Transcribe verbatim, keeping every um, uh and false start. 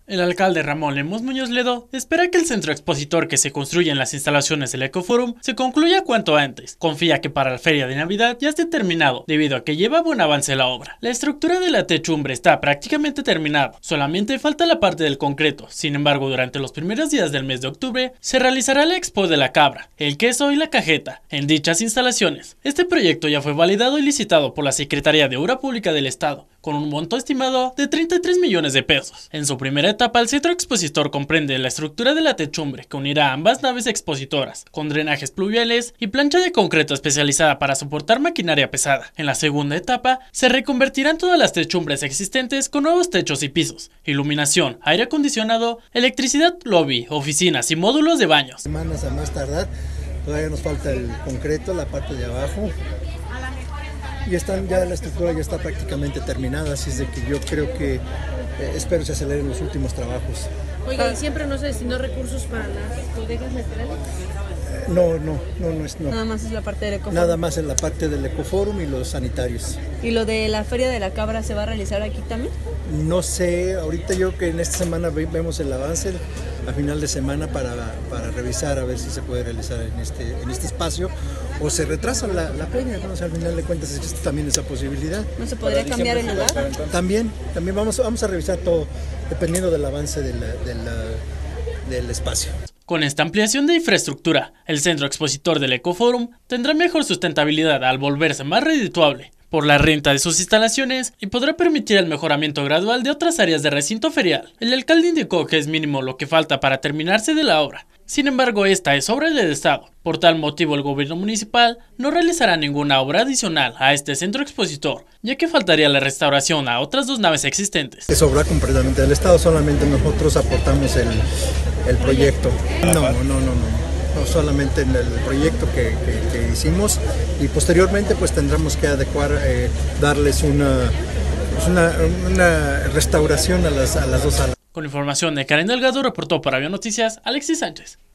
El alcalde Ramón Lemus Muñoz Ledo espera que el centro expositor que se construye en las instalaciones del Ecoforum se concluya cuanto antes. Confía que para la feria de Navidad ya esté terminado, debido a que lleva buen avance la obra. La estructura de la techumbre está prácticamente terminada, solamente falta la parte del concreto. Sin embargo, durante los primeros días del mes de octubre se realizará la expo de la cabra, el queso y la cajeta en dichas instalaciones. Este proyecto ya fue validado y licitado por la Secretaría de Obra Pública del Estado, con un monto estimado de treinta y tres millones de pesos. En su primera etapa, el centro expositor comprende la estructura de la techumbre que unirá ambas naves expositoras, con drenajes pluviales y plancha de concreto especializada para soportar maquinaria pesada. En la segunda etapa, se reconvertirán todas las techumbres existentes con nuevos techos y pisos, iluminación, aire acondicionado, electricidad, lobby, oficinas y módulos de baños. Semanas a más tardar, todavía nos falta el concreto, la parte de abajo. Y están, ya la estructura ya está prácticamente terminada, así es de que yo creo que eh, espero se aceleren los últimos trabajos. Oiga, ¿y siempre no se destinó recursos para las bodegas laterales? Eh, no, no, no, no es no. Nada más es la parte del Ecoforum. Nada más en la parte del Ecoforum y los sanitarios. ¿Y lo de la Feria de la Cabra se va a realizar aquí también? No sé, ahorita yo que en esta semana vemos el avance a final de semana para, para revisar a ver si se puede realizar en este, en este espacio o se retrasa la, la feria, ¿no? O sea, al final de cuentas existe también esa posibilidad. ¿No se podría cambiar el lugar? También, también vamos, vamos a revisar todo dependiendo del avance de la, de la, del espacio. Con esta ampliación de infraestructura, el centro expositor del Ecoforum tendrá mejor sustentabilidad al volverse más redituable por la renta de sus instalaciones y podrá permitir el mejoramiento gradual de otras áreas de recinto ferial. El alcalde indicó que es mínimo lo que falta para terminarse de la obra. Sin embargo, esta es obra del Estado. Por tal motivo, el gobierno municipal no realizará ninguna obra adicional a este centro expositor, ya que faltaría la restauración a otras dos naves existentes. Es obra completamente del Estado, solamente nosotros aportamos el, el proyecto. No, no, no, no, no, solamente en el proyecto que, que, que hicimos y posteriormente pues tendremos que adecuar, eh, darles una, pues una, una restauración a las, a las dos salas. Con información de Karen Delgado, reportó para Bionoticias Alexis Sánchez.